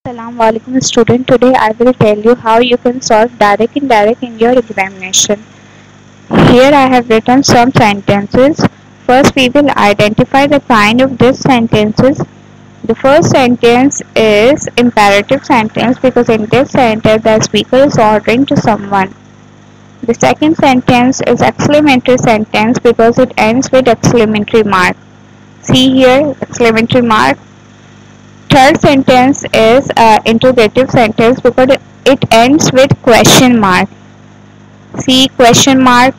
Assalamualaikum student. Today I will tell you how you can solve direct indirect in your examination. Here I have written some sentences. First we will identify the kind of these sentences. The first sentence is imperative sentence because in this sentence the speaker is ordering to someone. The second sentence is exclamatory sentence because it ends with exclamatory mark. See here, exclamatory mark. Third sentence is interrogative sentence because it ends with question mark. See question mark.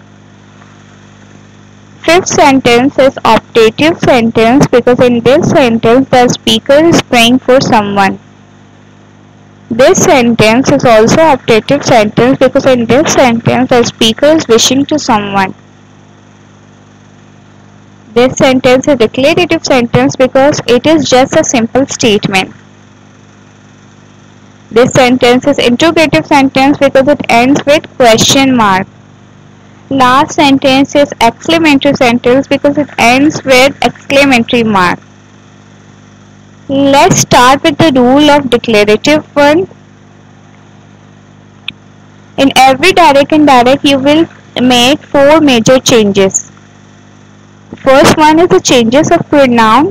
Fifth sentence is optative sentence because in this sentence the speaker is praying for someone. This sentence is also optative sentence because in this sentence the speaker is wishing to someone. This sentence is declarative sentence because it is just a simple statement. This sentence is interrogative sentence because it ends with question mark. Last sentence is exclamatory sentence because it ends with exclamatory mark. Let's start with the rule of declarative one. In every direct and indirect you will make 4 major changes. First one is the changes of pronoun.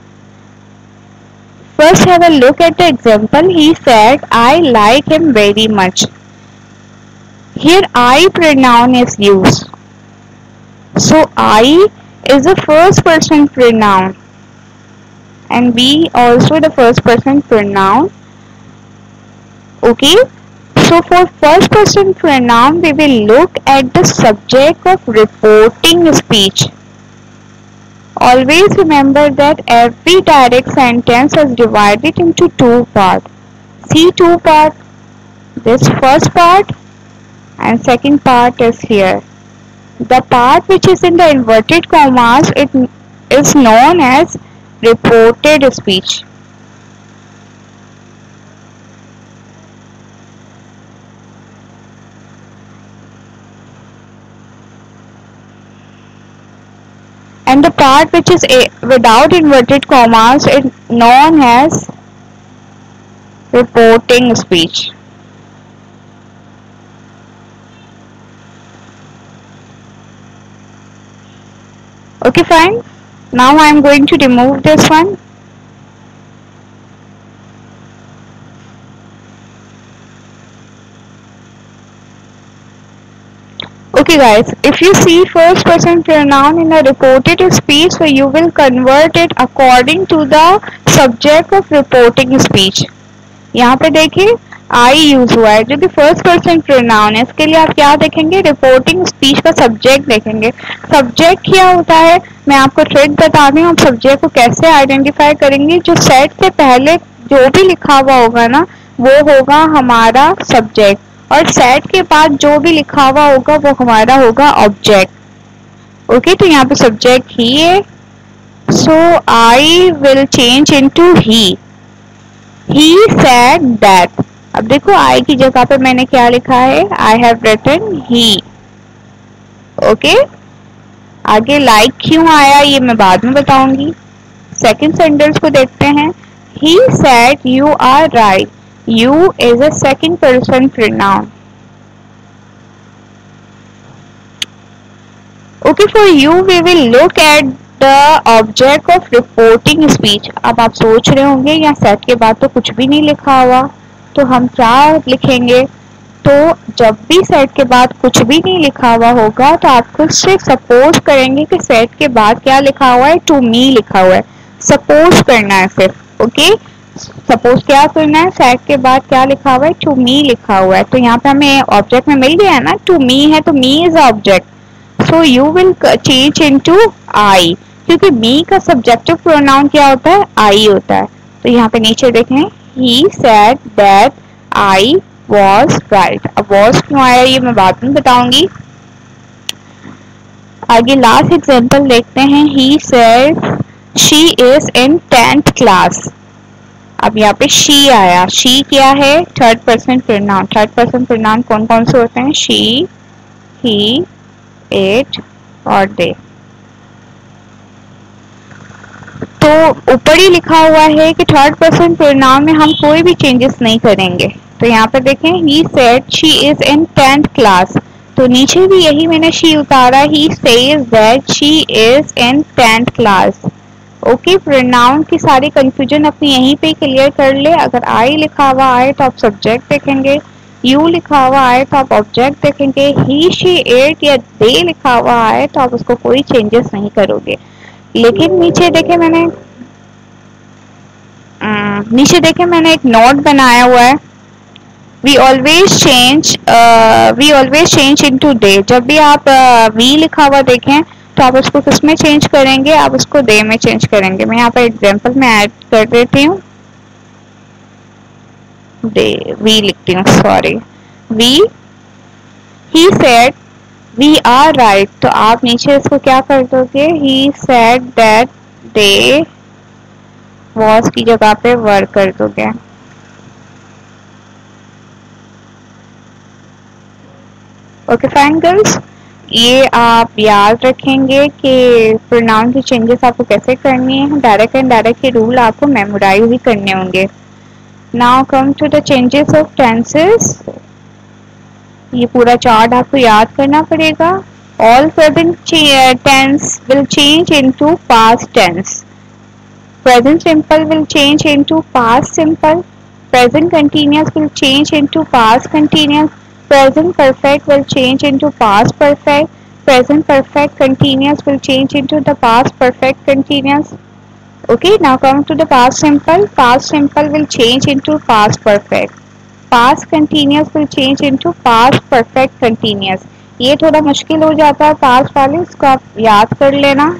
First have a look at the example. He said, I like him very much. Here I pronoun is used. So I is a first person pronoun and we also the first person pronoun. Okay. So for first person pronoun we will look at the subject of reporting speech. Always remember that every direct sentence is divided into 2 parts. See 2 parts. This first part and second part is here. The part which is in the inverted commas, it is known as reported speech. And the part which is without inverted commas is known as reporting speech. Okay, fine. Now I am going to remove this one. Okay guys, if you see first person pronoun in a reported speech, so you will convert it according to the subject of reporting speech. यहाँ पे देखिए I use हुआ है जो कि first person pronoun है. इसके लिए आप क्या देखेंगे? रिपोर्टिंग स्पीच का सब्जेक्ट देखेंगे. सब्जेक्ट क्या होता है मैं आपको ट्रिक बता दूं. आप सब्जेक्ट को कैसे आइडेंटिफाई करेंगे? जो सेट से पहले जो भी लिखा हुआ होगा ना वो होगा हमारा सब्जेक्ट और सेट के बाद जो भी लिखा हुआ होगा वो हमारा होगा ऑब्जेक्ट. ओके, तो यहाँ पे सब्जेक्ट ही है. So I will change into he. He said that. अब देखो I की जगह पे मैंने क्या लिखा है? I have written he. Okay, आगे like क्यों आया ये मैं बाद में बताऊंगी. सेकेंड सेंटेंस को देखते हैं. He said you are right. You is a second person pronoun. Okay, for you we will look at the object of reporting speech. अब आप सोच रहे होंगे यहाँ सेट के बाद तो कुछ भी नहीं लिखा हुआ तो हम क्या लिखेंगे? तो जब भी सेट के बाद कुछ भी नहीं लिखा हुआ होगा तो आप खुद से सपोज करेंगे कि सेट के बाद क्या लिखा हुआ है? टू मी लिखा हुआ है. सपोज करना है सिर्फ. ओके, सपोज क्या करना है? सेट के बाद क्या लिखा हुआ है? टू मी लिखा हुआ है. तो यहाँ पे हमें ऑब्जेक्ट में मिल गया है ना, टू मी है तो me is object. So you will change into I क्योंकि मी का सब्जेक्टिव प्रोनाउन क्या होता है? आई होता है. तो यहाँ पे नीचे देखें he said that I was right. अब was क्यों आया ये मैं बाद में बताऊंगी. आगे लास्ट एग्जांपल देखते हैं. he said she is in 10th class. अब यहाँ पे she आया. she क्या है? Third person pronoun. Third person pronoun कौन कौन से होते हैं? she, he, it और they. तो तो ऊपर ही लिखा हुआ है कि थर्ड पर्सन प्रोनाउन में हम कोई भी चेंजेस नहीं करेंगे। तो यहाँ पर देखें, he said she is in 10th class, तो नीचे भी यही मैंने शी उतारा, he says that she is in 10th class. Okay, pronoun की सारी कंफ्यूजन अपनी यहीं पे क्लियर कर ले। अगर आई लिखा हुआ आए तो आप सब्जेक्ट देखेंगे, यू लिखा हुआ आए तो आप ऑब्जेक्ट देखेंगे, ही शी इट या दे लिखा हुआ आए तो आप उसको कोई चेंजेस नहीं करोगे। लेकिन नीचे देखे मैंने एक नोट बनाया हुआ है, we always change into they. जब भी आप वी लिखा हुआ देखें तो आप उसको किस में चेंज करेंगे, आप उसको दे में चेंज करेंगे। मैं यहाँ पर एग्जांपल में ऐड कर देती हूँ, दे वी लिखती हूँ, sorry, we, he said we are right, तो आप नीचे इसको क्या कर दोगे, he said that they was की जगह पे वर कर दोगे। ओके फाइन गर्ल्स, ये आप याद रखेंगे कि प्रोनाउन की चेंजेस आपको कैसे करनी है। डायरेक्ट एंड डायरेक्ट के रूल आपको मेमोराइज ही करने होंगे। Now come to the changes of tenses. ये पूरा चार्ट आपको याद करना पड़ेगा। All present tense will change into past tense, present simple will change into past simple, present continuous will change into past continuous, present perfect will change into past perfect, present perfect continuous will change into the past perfect continuous. Okay, now come to the past simple. Past simple will change into past perfect, past continuous will change into past perfect continuous. ये थोड़ा मुश्किल हो जाता है past वाले, इसको आप याद कर लेना।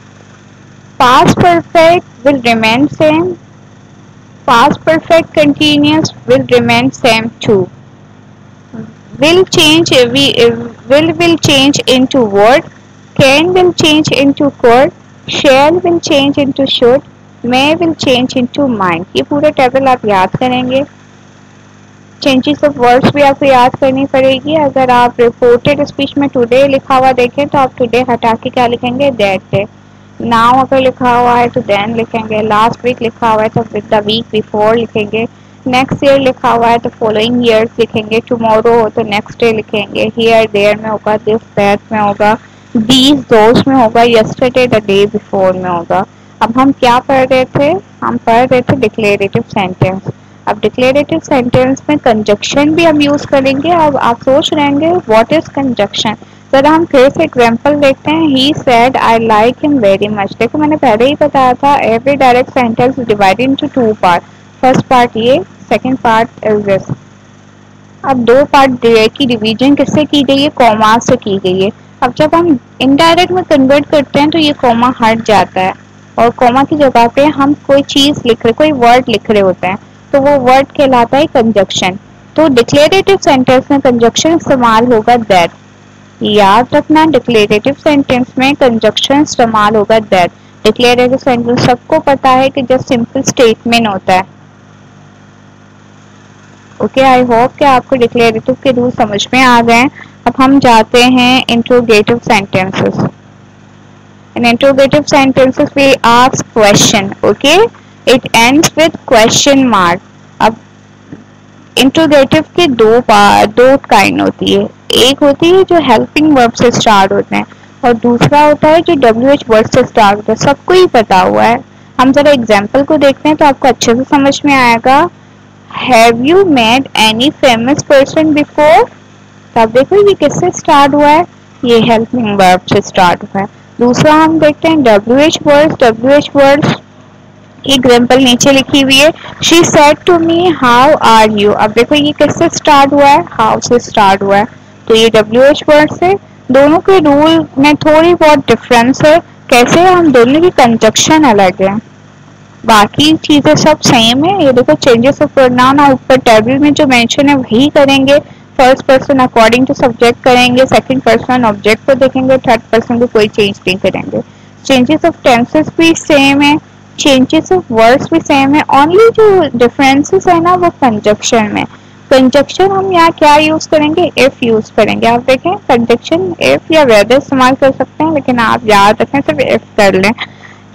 Past perfect will remain same, past perfect continuous will remain same too. Will change will change into word, can will change into could, shall will change into should, may will change into might। ये पूरा table आप याद करेंगे। Changes of words भी आपको याद करनी पड़ेगी। अगर आप रिपोर्टेड स्पीच में टुडे लिखा हुआ देखें तो आप टुडे हटा के क्या लिखेंगे, दैट डे। नाउ अगर लिखा हुआ है तो देन लिखेंगे, लास्ट वीक लिखा हुआ है तो विद द वीक बिफोर लिखेंगे, नेक्स्ट ईयर लिखा हुआ है तो फॉलोइंग ईयर्स लिखेंगे, टुमारो हो तो नेक्स्ट डे लिखेंगे, हियर देयर में होगा, दिस दैट में होगा, दीज दोस में होगा, यस्टरडे द डे बिफोर में होगा। अब हम क्या पढ़ रहे थे, हम पढ़ रहे थे डिक्लेरेटिव सेंटेंस। अब डिक्लेरेटिव सेंटेंस में कंजक्शन भी हम यूज करेंगे। अब आप सोच रहेंगे व्हाट इज कंजक्शन। जरा हम फिर से एग्जाम्पल देखते हैं। He said I like him very much. देखो मैंने पहले ही बताया था every direct sentence divided into two part. First part ये, सेकंड पार्ट इज दिस। अब दो पार्ट की डिवीजन किससे की गई है, कॉमा से की गई है। अब जब हम इनडायरेक्ट में कन्वर्ट करते हैं तो ये कॉमा हट जाता है और कॉमा की जगह पे हम कोई चीज लिख रहे, कोई वर्ड लिख रहे होते हैं तो वो वर्ड कहलाता है कंजक्शन। तो डिक्लेरेटिव सेंटेंस में कंजक्शन इस्तेमाल होगा दैट। याद रखना डिक्लेरेटिव सेंटेंस में कंजक्शन इस्तेमाल होगा दैट। डिक्लेरेटिव सेंटेंस सबको पता है कि जब सिंपल स्टेटमेंट होता है। ओके, आई होप कि आपको डिक्लेरेटिव के रूल समझ में आ गए। अब हम जाते हैं interrogative sentences. In interrogative sentences we ask question, okay, it ends with question mark. अब इंट्रोगेटिव के दो काइंड होती है। एक होती है जो हेल्पिंग वर्ब से स्टार्ट होते हैं और दूसरा होता है जो WH वर्ड से स्टार्ट होता है। सबको ही पता हुआ है। हम जरा एग्जाम्पल को देखते हैं तो आपको अच्छे से समझ में आएगा। Have you met any famous person before. तब देखो ये किससे स्टार्ट हुआ है, ये हेल्पिंग वर्ब से स्टार्ट हुआ है। दूसरा हम देखते हैं WH वर्ड्स की एग्जाम्पल नीचे लिखी हुई है। She said to me how are you. अब देखो ये किससे स्टार्ट हुआ है, हाउ से स्टार्ट हुआ है, तो ये WH वर्ड से। दोनों के रूल में थोड़ी बहुत डिफरेंस है, कैसे हम दोनों की कंजक्शन अलग है, बाकी चीजें सब सेम है। ये देखो चेंजेस ऑफ प्रोनाउन ऊपर टेबल में जो मेंशन है वही करेंगे। First person according to subject करेंगे, सेकंड पर्सन ऑब्जेक्ट को देखेंगे, थर्ड पर्सन को कोई चेंज नहीं करेंगे। चेंजेस ऑफ टेंसेस भी सेम है, चेंजेस ऑफ वर्ड्स भी सेम है। ओनली जो डिफरेंसेस है ना वो कंजक्शन में। कंजक्शन हम यहाँ क्या यूज करेंगे, इफ यूज करेंगे। आप देखें कंजक्शन इफ या वेदर इस्तेमाल कर सकते हैं, लेकिन आप याद रखें सिर्फ इफ कर लें।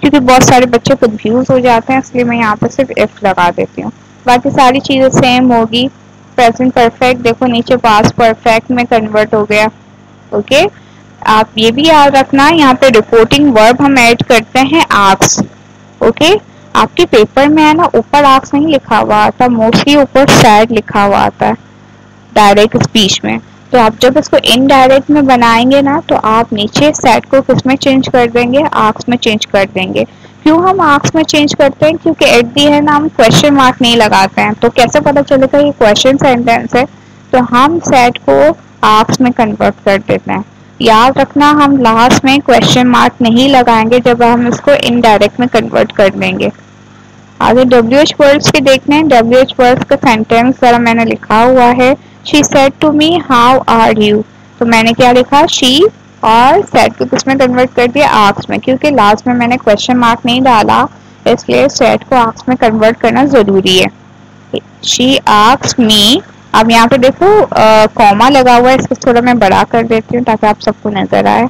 क्योंकि बहुत सारे बच्चे कंफ्यूज हो जाते हैं, इसलिए मैं यहाँ पे सिर्फ इफ लगा देती हूँ। बाकी सारी चीज़ें सेम होगी। प्रेजेंट परफेक्ट देखो नीचे पास्ट परफेक्ट में कन्वर्ट हो गया। ओके, आप ये भी याद रखना, यहाँ पे रिपोर्टिंग वर्ब हम ऐड करते हैं आस्क। ओके, आपके पेपर में है ना ऊपर आस्क नहीं लिखा हुआ आता, मोस्टली ऊपर सैड लिखा हुआ आता है डायरेक्ट स्पीच में। तो आप जब इसको इनडायरेक्ट में बनाएंगे ना तो आप नीचे सैड को किस में चेंज कर देंगे, आस्क में चेंज कर देंगे। क्यों हम आस्क में चेंज करते हैं, क्योंकि एट दी है ना हम क्वेश्चन मार्क नहीं लगाते हैं, तो कैसे पता चलेगा ये क्वेश्चन सेंटेंस है, तो हम सैड को आस्क में कन्वर्ट कर देते हैं। याद रखना, हम लास्ट में क्वेश्चन मार्क नहीं लगाएंगे जब हम इसको इनडायरेक्ट में कन्वर्ट कर देंगे। आगे WH वर्ड्स के देखने हैं। WH वर्ड्स का सेंटेंस जरा मैंने लिखा हुआ है, she said to me how are you. तो मैंने क्या लिखा, शी, और सेड को किसमें कन्वर्ट कर दिया, आस्क में, क्योंकि लास्ट में मैंने क्वेश्चन मार्क नहीं डाला, इसलिए सेड को आस्क में कन्वर्ट करना जरूरी है। She asked me. अब यहाँ पे देखो कॉमा लगा हुआ है, इसको थोड़ा मैं बड़ा कर देती हूँ ताकि आप सबको नजर आए।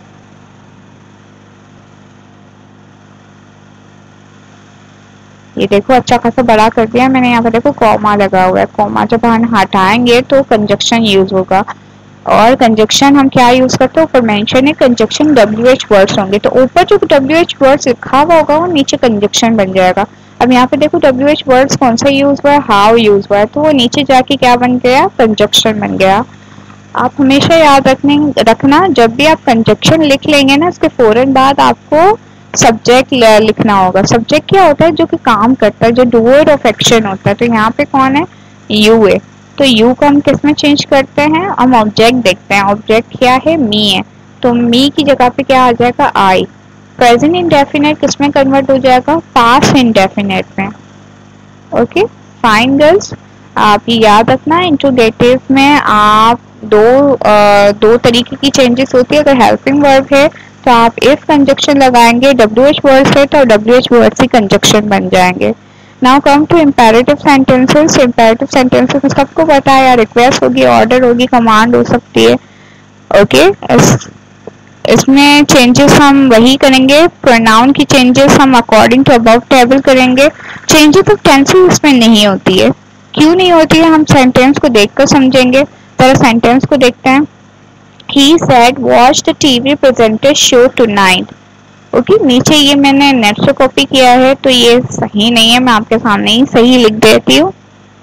ये देखो अच्छा खासा बड़ा कर दिया मैंने। यहाँ पे देखो कॉमा लगा हुआ है, कॉमा जब हम हटाएंगे तो कंजक्शन यूज होगा, और कंजक्शन हम क्या यूज करते हैं, ऊपर मेंशन है कंजक्शन WH वर्ड्स होंगे, तो ऊपर जो WH वर्ड्स लिखा हुआ होगा वो नीचे कंजक्शन बन जाएगा। अब यहाँ पे देखो WH वर्ड्स कौन सा यूज हुआ है, हाउ यूज हुआ है, तो वो नीचे जाके क्या बन गया, कंजक्शन बन गया। आप हमेशा याद रखना जब भी आप कंजक्शन लिख लेंगे ना, इसके फौरन बाद आपको सब्जेक्ट लिखना होगा। सब्जेक्ट क्या होता है, जो कि काम करता है, जो डूअर ऑफ एक्शन होता है। तो यहाँ पे कौन है, यू है, तो यू को हम किस में चेंज करते हैं, हम ऑब्जेक्ट देखते हैं, ऑब्जेक्ट क्या है, मी है, तो मी की जगह पे क्या आ जाएगा, आई। प्रेजेंट इंडेफिनेट किस में कन्वर्ट हो जाएगा, पास्ट इंडेफिनेट में। ओके फाइन गर्ल्स, आप ये याद रखना, इंट्रोगेटिव में आप दो तरीके की चेंजेस होती है। अगर हेल्पिंग वर्ब है तो आप इफ कंजक्शन लगाएंगे, WH वर्ड से तो WH वर्ड से कंजक्शन बन जाएंगे। Now come to imperative sentences. Imperative sentences में सबको पता है यार, रिक्वेस्ट होगी, ऑर्डर होगी, कमांड हो सकती है। ओके इसमें चेंजेस हम वही करेंगे, प्रोनाउन की चेंजेस हम अकॉर्डिंग टू अबव टेबल करेंगे। चेंजेस ऑफ टेंसेस इसमें नहीं होती है। क्यों नहीं होती है, हम सेंटेंस को देखकर समझेंगे। जरा सेंटेंस को देखते हैं। He said watch the TV presenter show tonight। Okay नीचे ये मैंने नेट से कॉपी किया है तो ये सही नहीं है, मैं आपके सामने ही सही लिख देती हूँ।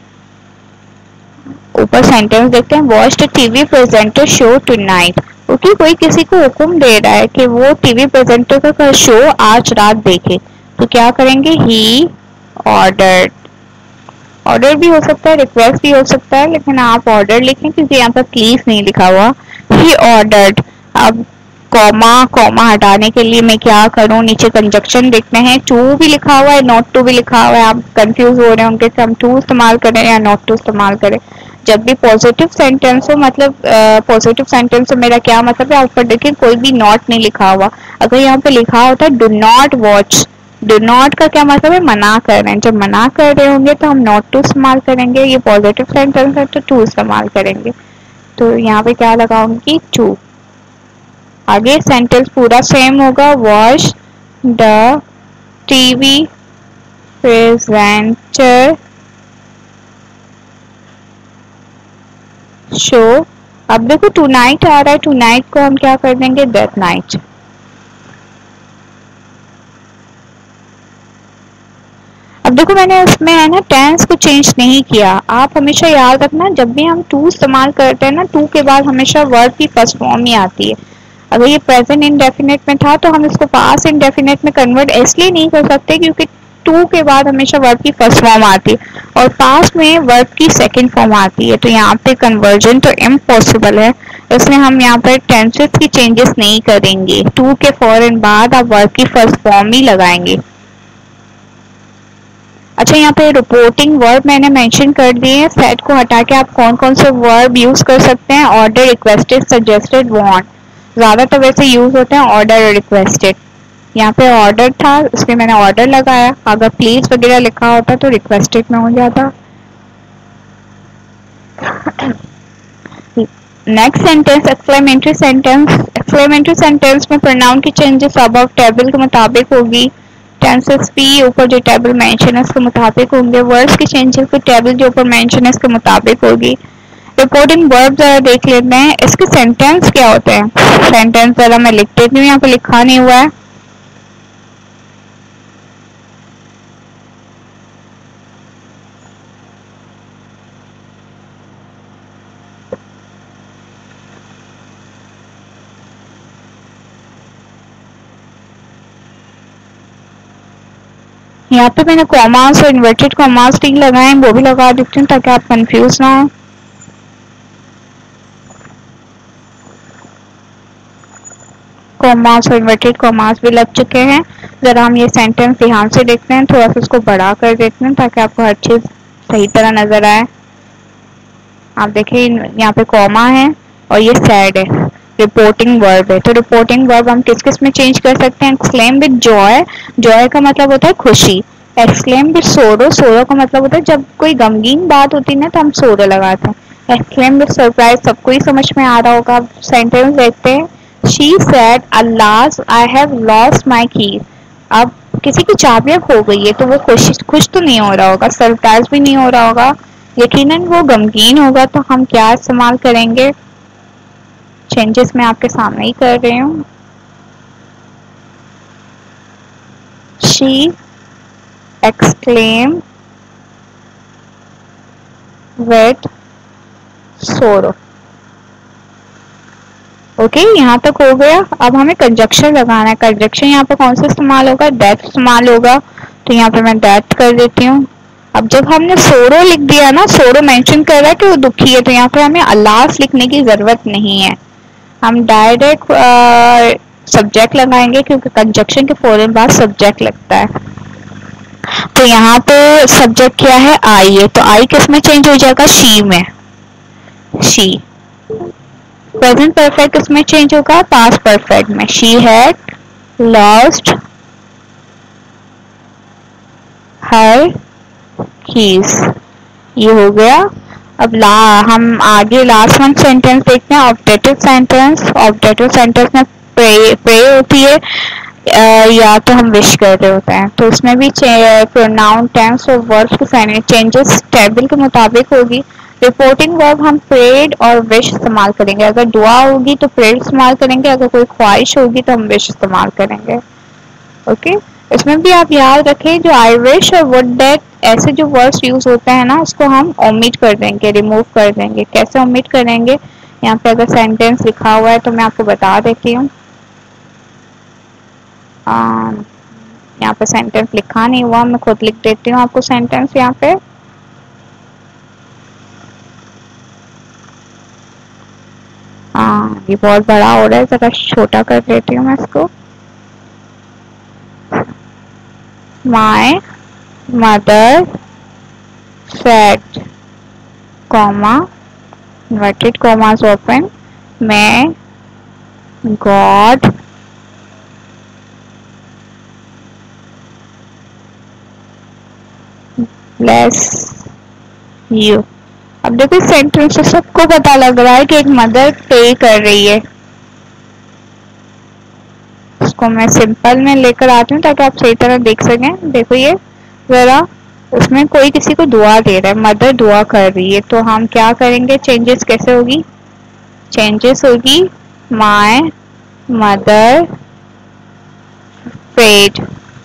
ऊपर सेंटेंस देखते हैं, watch the TV presenter show tonight. Okay कोई किसी को हुक्म दे रहा है कि वो टीवी प्रेजेंटर का शो आज रात देखे, तो क्या करेंगे, ही ऑर्डर्ड। ऑर्डर भी हो सकता है, रिक्वेस्ट भी हो सकता है, लेकिन आप ऑर्डर लिखें क्योंकि यहाँ पर प्लीज नहीं लिखा हुआ। He ordered. अब कॉमा हटाने के लिए मैं क्या करूं, नीचे कंजक्शन देखते हैं, टू भी लिखा हुआ है, नॉट टू भी लिखा हुआ है। आप कंफ्यूज हो रहे होंगे कि हम टू इस्तेमाल करें या नॉट टू इस्तेमाल करें। जब भी पॉजिटिव सेंटेंस हो, मतलब पॉजिटिव सेंटेंस से मेरा क्या मतलब है, ऊपर देखिए कोई भी नॉट नहीं लिखा हुआ। अगर यहाँ पे लिखा होता है do not watch, do not का क्या मतलब है, मना कर रहे हैं। जब मना कर रहे होंगे तो हम नॉट टू इस्तेमाल करेंगे। ये पॉजिटिव सेंटेंस है तो टू इस्तेमाल करेंगे। तो यहाँ पे क्या लगाऊंगी, टू। आगे सेंटेंस पूरा सेम होगा, watch the TV presenter show. अब देखो टू नाइट आ रहा है, टू नाइट को हम क्या कर देंगे, दैट नाइट। अब देखो मैंने इसमें है ना टेंस को चेंज नहीं किया। आप हमेशा याद रखना जब भी हम टू इस्तेमाल करते हैं ना, टू के बाद हमेशा वर्ब की फर्स्ट फॉर्म ही आती है। अगर ये प्रेजेंट इंडेफिनेट में था तो हम इसको पास्ट इंडेफिनेट में कन्वर्ट इसलिए नहीं कर सकते क्योंकि टू के बाद हमेशा वर्ब की फर्स्ट फॉर्म आती है और पास्ट में वर्ब की सेकंड फॉर्म आती है, तो यहाँ पे कन्वर्जन तो इम्पॉसिबल है। इसलिए हम यहाँ पर टेंसेस की चेंजेस नहीं करेंगे। टू के फौरन बाद आप वर्ब की फर्स्ट फॉर्म ही लगाएंगे। अच्छा यहाँ पे रिपोर्टिंग वर्ब मैंने मेंशन कर दिए हैं। सेट को हटा के आप कौन कौन से वर्ब यूज कर सकते हैं, ऑर्डर, रिक्वेस्टेड, सजेस्टेड, वांट। ज्यादातर वैसे यूज होते हैं ऑर्डर और रिक्वेस्टेड। यहाँ पे ऑर्डर था इसलिए मैंने ऑर्डर लगाया, अगर प्लीज वगैरह लिखा होता तो रिक्वेस्टेड में हो जाता। Next sentence exclamatory sentence. Exclamatory sentence में प्रोनाउन की चेंजेस अबव टेबल के मुताबिक होगी। टेंसेस भी ऊपर जो टेबल मेंशन है उसके मुताबिक होंगे, वर्ड्स के चेंजेस की टेबल जो ऊपर मेंशन है उसके मुताबिक होगी। रिपोर्टिंग वर्ब जरा देख लेते हैं, इसके सेंटेंस क्या होते हैं। सेंटेंस जरा मैं लिख देती हूँ, यहाँ पे लिखा नहीं हुआ है। यहाँ पे मैंने कॉमास और इन्वर्टेड कॉमास नहीं लगाए, वो भी लगा देती हूँ ताकि आप कंफ्यूज ना हो। कॉमास और इन्वर्टेड कॉमास भी लग चुके हैं। जरा हम ये सेंटेंस ध्यान से देखते हैं, थोड़ा सा उसको बड़ा कर देते हैं ताकि आपको हर चीज सही तरह नजर आए। आप देखिए यहाँ पे कॉमा है और ये सैड है, रिपोर्टिंग वर्ब है। तो रिपोर्टिंग वर्ब हम किस किस में चेंज कर सकते हैं। एक्सक्लेम विद जॉय, जॉय का मतलब होता है खुशी। एक्सक्लेम विद सोरो, सोरो का मतलब होता है जब कोई गमगीन बात होती है ना तो हम सोरो लगाते हैं। एक्सक्लेम विद सरप्राइज, सबको ही समझ में आ रहा होगा। सेंटेंस देखते हैं। She said alas I have lost my keys. अब किसी की चाबियां खो गई है तो वो खुश तो नहीं हो रहा होगा, सरप्राइज भी नहीं हो रहा होगा, यकीनन वो गमगीन होगा। तो हम क्या इस्तेमाल करेंगे, चेंजेस मैं आपके सामने ही कर रही हूँ। She exclaim with sorrow. Okay, यहाँ तक हो गया। अब हमें कंजक्शन लगाना है। कंजक्शन यहाँ पे कौन सा इस्तेमाल होगा, दैट इस्तेमाल होगा। तो यहाँ पे मैं दैट कर देती हूँ। अब जब हमने सोरो लिख दिया ना, सोरो मेंशन कर रहा है कि वो दुखी है, तो यहाँ पे हमें अलास लिखने की जरूरत नहीं है, हम डायरेक्ट सब्जेक्ट लगाएंगे क्योंकि कंजक्शन के फौरन बाद सब्जेक्ट लगता है। तो यहाँ पे सब्जेक्ट क्या है, आई है, तो आई किस में चेंज हो जाएगा, शी में, शी। प्रेजेंट परफेक्ट किसमें चेंज होगा, पास्ट परफेक्ट में, she had lost her keys. ये हो गया। अब हम आगे लास्ट वन सेंटेंस देखते हैं, ऑब्जेक्टिव सेंटेंस। ऑब्जेक्टिव सेंटेंस में प्रे होती है या तो हम विश कर रहे होते हैं, तो उसमें भी प्रोनाउन टेंस और वर्ब के चेंजेस टेबल के मुताबिक होगी। रिपोर्टिंग वर्ब हम प्रेड और विश इस्तेमाल करेंगे। अगर दुआ होगी तो प्रेड इस्तेमाल करेंगे, अगर कोई ख्वाहिश होगी तो हम विश इस्तेमाल करेंगे। ओके, इसमें भी आप याद रखें जो आई विश और वुड दैट ऐसे जो वर्ड्स यूज होते हैं ना, उसको हम ओमिट कर देंगे, रिमूव कर देंगे। कैसे ओमिट करेंगे, यहाँ पे अगर सेंटेंस लिखा हुआ है तो मैं आपको बता देती हूँ। यहाँ पे सेंटेंस लिखा नहीं हुआ, मैं खुद लिख देती हूँ आपको सेंटेंस यहाँ पे। ये बहुत बड़ा हो रहा है, जरा छोटा कर देती हूँ मैं इसको। My mother said, comma, inverted commas open, may God bless you। अब देखो सेंटेंस से सबको पता लग रहा है कि एक मदर पे कर रही है। इसको मैं सिंपल में लेकर आती हूँ ताकि आप सही तरह देख सकें। देखो ये जरा, उसमें कोई किसी को दुआ दे रहा है, मदर दुआ कर रही है, तो हम क्या करेंगे, चेंजेस कैसे होगी, चेंजेस होगी माय मदर प्रेड,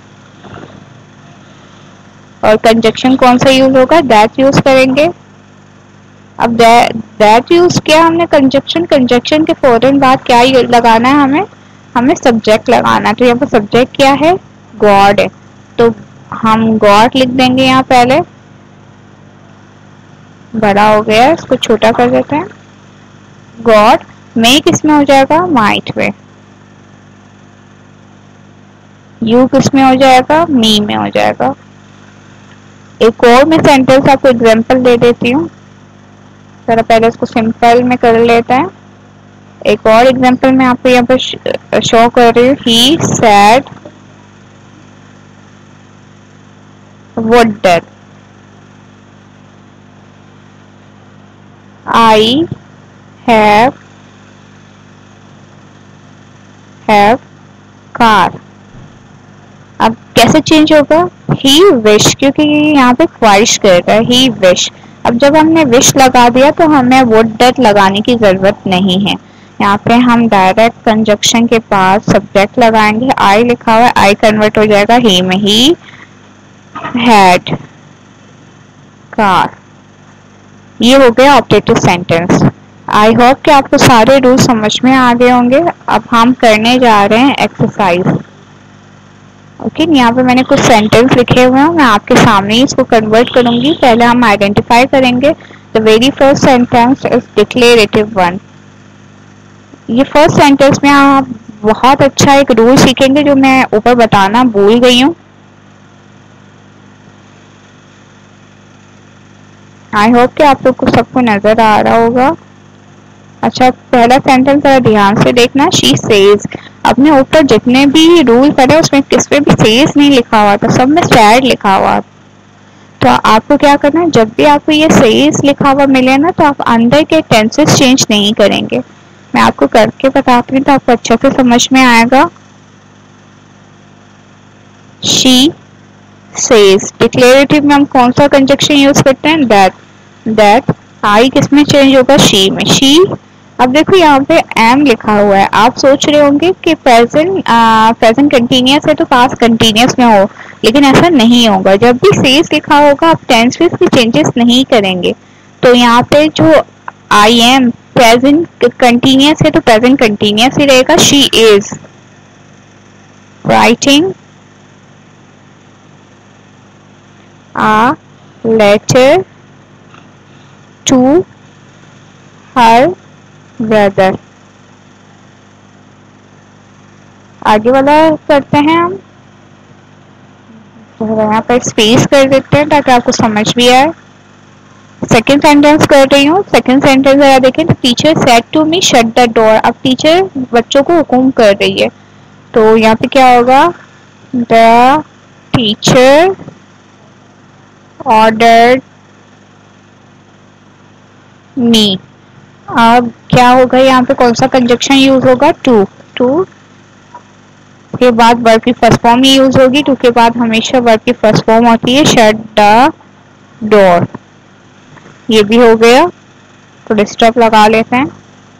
और कंजक्शन कौन सा यूज होगा, दैट यूज करेंगे। अब दैट यूज किया हमने कंजक्शन, कंजक्शन के फौरन बाद क्या लगाना है, हमें सब्जेक्ट लगाना है। तो यहाँ पर सब्जेक्ट क्या है, गॉड है, तो हम गॉड लिख देंगे। यहाँ पहले बड़ा हो गया, इसको छोटा कर देते हैं। गॉड में किसमें हो जाएगा, माइट में। यू किसमें हो जाएगा, मी में हो जाएगा। एक और मैं सेंटेंस आपको एग्जांपल दे देती हूँ, जरा पहले इसको सिंपल में कर लेते हैं। एक और एग्जांपल मैं आपको यहाँ पर शो कर रही हूँ। He said would that I have car. अब कैसे चेंज होगा, ही विश, क्योंकि यहाँ पे ख्वाहिश कर रहा है, ही विश। अब जब हमने विश लगा दिया तो हमें वुड दैट लगाने की जरूरत नहीं है। यहाँ पे हम डायरेक्ट कंजक्शन के पास सब्जेक्ट लगाएंगे, आई लिखा हुआ है, आई कन्वर्ट हो जाएगा ही में, ही हैड कार। ये हो गया ऑब्जेक्टिव सेंटेंस। आई होप कि आपको सारे रूल समझ में आ गए होंगे। अब हम करने जा रहे हैं एक्सरसाइज। ओके, यहाँ पे मैंने कुछ सेंटेंस लिखे हुए हैं, मैं आपके सामने ही इसको कन्वर्ट करूंगी। पहले हम आइडेंटिफाई करेंगे। The very first sentence is declarative one. ये फर्स्ट सेंटेंस में आप बहुत अच्छा एक रूल सीखेंगे जो मैं ऊपर बताना भूल गई हूँ। आई होप कि आप लोग को सबको नजर आ रहा होगा। अच्छा, पहला सेंटेंस जरा ध्यान से देखना, शी सेज। अपने ऊपर जितने भी रूल पढ़े उसमें किस पे भी सेज नहीं लिखा हुआ था, सब में सैड लिखा हुआ। तो आपको क्या करना है, जब भी आपको ये सेज लिखा हुआ मिले ना तो आप अंदर के टेंसेस चेंज नहीं करेंगे। मैं आपको करके बताती हूँ तो आपको अच्छे से समझ में आएगा। शी सेज, डिक्लेरेटिव में हम कौन सा कंजक्शन यूज करते हैं, दैट। दैट आई किसमें चेंज होगा, शी में, शी। अब देखो यहाँ पे एम लिखा हुआ है, आप सोच रहे होंगे कि प्रेजेंट कंटिन्यूअस है तो पास्ट कंटिन्यूअस में हो, लेकिन ऐसा नहीं होगा। जब भी सेज लिखा होगा आप टेंस में इसकी चेंजेस नहीं करेंगे। तो यहाँ पे जो आई एम प्रेजेंट कंटिन्यूअस है तो प्रेजेंट कंटिन्यूअस ही रहेगा। She is writing a letter to her brother। आगे वाला करते हैं हम, तो यहाँ पर स्पेस कर देते हैं ताकि आपको समझ भी आए। सेकेंड सेंटेंस कर रही हूँ। सेकेंड सेंटेंस जरा देखें, तो teacher said to me shut the door. अब टीचर बच्चों को हुक्म कर रही है, तो यहाँ पे क्या होगा, द टीचर ऑर्डर्ड मी। अब क्या होगा, यहाँ पे कौन सा कंजक्शन यूज होगा, टू। टू के बाद वर्ब की फर्स्ट फॉर्म ही यूज होगी। टू के बाद हमेशा वर्ब की फर्स्ट फॉर्म होती है, शट द डोर। ये भी हो गया, तो स्टॉप लगा लेते हैं,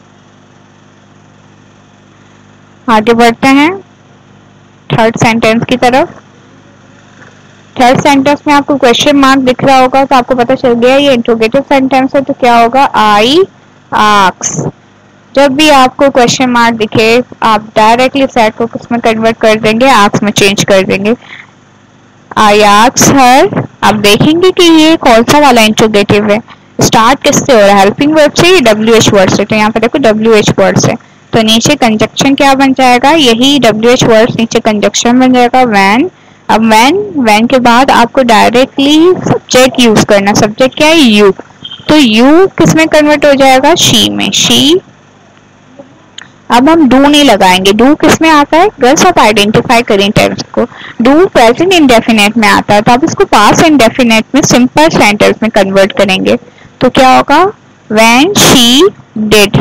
आगे बढ़ते हैं थर्ड सेंटेंस की तरफ। थर्ड सेंटेंस में आपको क्वेश्चन मार्क दिख रहा होगा तो आपको पता चल गया ये इंट्रोगेटिव सेंटेंस है। तो क्या होगा, आई आस्क्स। जब भी आपको क्वेश्चन मार्क दिखे आप डायरेक्टली सेट को किसमें कन्वर्ट कर देंगे, आस्क्स में चेंज कर देंगे। I asks her. आप देखेंगे कि ये कौन सा वाला इंट्रोगेटिव है, स्टार्ट किससे हो रहा है, हेल्पिंग वर्ब से, WH वर्ड से। तो यहाँ पे देखो WH वर्ड से, तो नीचे कंजक्शन क्या बन जाएगा, यही WH वर्ड नीचे कंजक्शन बन जाएगा, व्हेन। अब व्हेन के बाद आपको डायरेक्टली सब्जेक्ट यूज करना। सब्जेक्ट क्या है, यू। तो यू किसमें कन्वर्ट हो जाएगा, शी में, शी। अब हम डू नहीं लगाएंगे, डू किसमें आता है, गर्ल्स आप आइडेंटिफाई करें टेंस को। डू प्रेजेंट इंडेफिनेट में आता है, तो आप इसको पास्ट इंडेफिनेट में सिंपल सेंटेंस में कन्वर्ट करेंगे। तो क्या होगा, when she did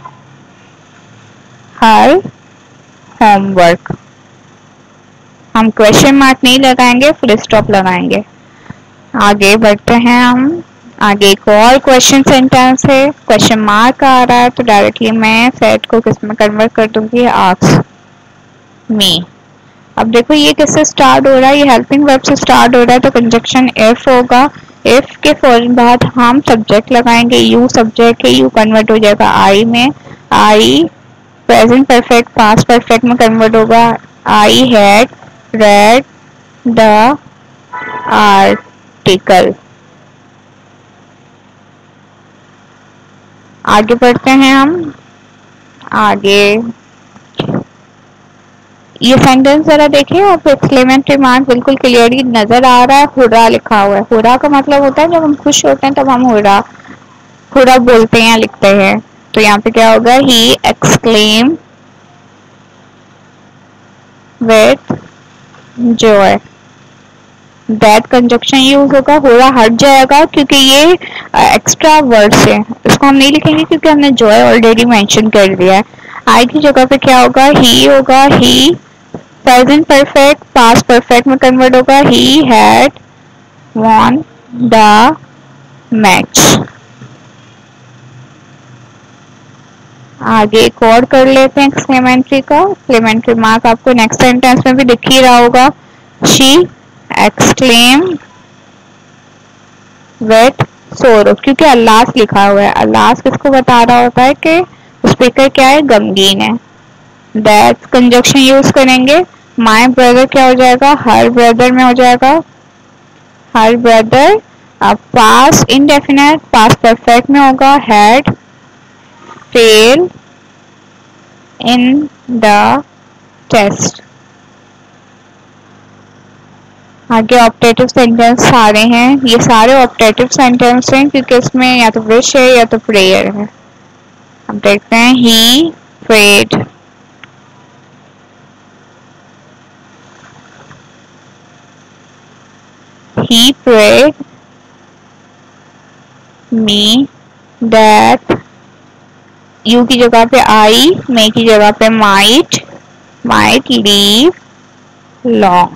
her homework. हम क्वेश्चन मार्क नहीं लगाएंगे, फुल स्टॉप लगाएंगे। आगे बढ़ते हैं हम। आगे एक और क्वेश्चन सेंटेंस है, क्वेश्चन मार्क आ रहा है तो डायरेक्टली मैं सेट को किस में कन्वर्ट कर दूंगी, आस्क मी। अब देखो ये किससे स्टार्ट हो रहा है, ये हेल्पिंग वर्ब से स्टार्ट हो रहा है, तो कंजक्शन इफ होगा। इफ के फौरन बाद हम सब्जेक्ट लगाएंगे, यू सब्जेक्ट है, यू कन्वर्ट हो जाएगा आई में। I present perfect past perfect में कन्वर्ट होगा, I had read the article। आगे बढ़ते हैं हम। आगे ये सेंटेंस जरा देखिए, आप एक्सक्लेमेटरी मार्क बिल्कुल क्लियरली नजर आ रहा है, हुर्रा लिखा हुआ है। हुर्रा का मतलब होता है जब हम खुश होते हैं तब हम हुर्रा हुर्रा बोलते हैं, लिखते हैं। तो यहाँ पे क्या होगा, he exclaim with joy. That conjunction use होगा, हुर्रा हट जाएगा क्योंकि ये एक्स्ट्रा वर्ड्स है, इसको हम नहीं लिखेंगे क्योंकि हमने जॉय ऑलरेडी मेंशन कर दिया है। आई की जगह पे क्या होगा, ही होगा, he present perfect past perfect में कन्वर्ट होगा, he had won the match. आगे एक और कर लेते हैं एक्सक्लेमेंट्री का। एक्सक्लेमेंट्री मार्क आपको नेक्स्ट सेंटेंस में भी दिख ही रहा होगा। शी एक्सक्लेम विथ सोरो, क्योंकि अल्लास लिखा हुआ है। अल्लास किसको बता रहा होता है कि स्पीकर क्या है, गमगीन है। दैट कंजक्शन यूज करेंगे। माय ब्रदर क्या हो जाएगा, हर ब्रदर में हो जाएगा, हर ब्रदर। अब पास्ट इंडेफिनिट पास्ट परफेक्ट में होगा, had fail in the test. आगे ऑप्टेटिव सेंटेंस सारे हैं, ये सारे ऑप्टेटिव सेंटेंस हैं क्योंकि इसमें या तो विश है या तो प्रेयर है। अब देखते हैं, he prayed, he prayed me that, you की जगह पे आई, मे की जगह पे might leave long।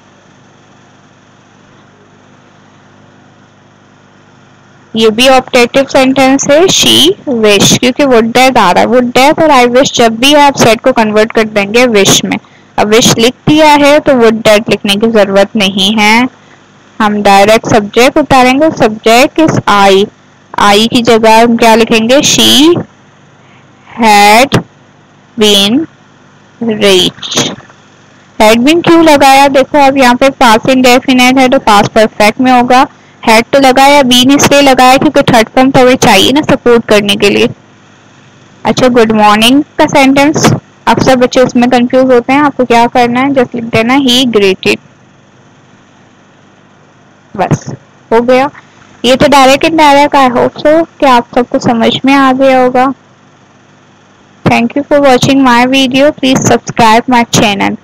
ये भी ऑप्टेटिव सेंटेंस है, शी विश, क्योंकि वुड डेथ आ रहा है। वुड डेथ और आई विश जब भी आप सेट को कन्वर्ट कर देंगे विश में। अब विश लिख दिया है तो वुड डेथ लिखने की जरूरत नहीं है, हम डायरेक्ट सब्जेक्ट उतारेंगे। सब्जेक्ट इज आई, आई की जगह हम क्या लिखेंगे, she had been rich. Had been क्यों लगाया, देखो अब यहाँ पे पास्ट इंडेफिनिट है तो पास्ट परफेक्ट में होगा। हैड तो लगाया, बीन इसलिए लगाया क्योंकि थर्ड फॉर्म तो हमें चाहिए ना सपोर्ट करने के लिए। अच्छा, गुड मॉर्निंग का सेंटेंस अक्सर बच्चे उसमें कंफ्यूज होते हैं। आपको क्या करना है, जस्ट लिख देना ही ग्रेटेड, बस हो गया। ये तो direct indirect, I hope so कि आप सबको समझ में आ गया होगा। Thank you for watching my video, please subscribe my channel.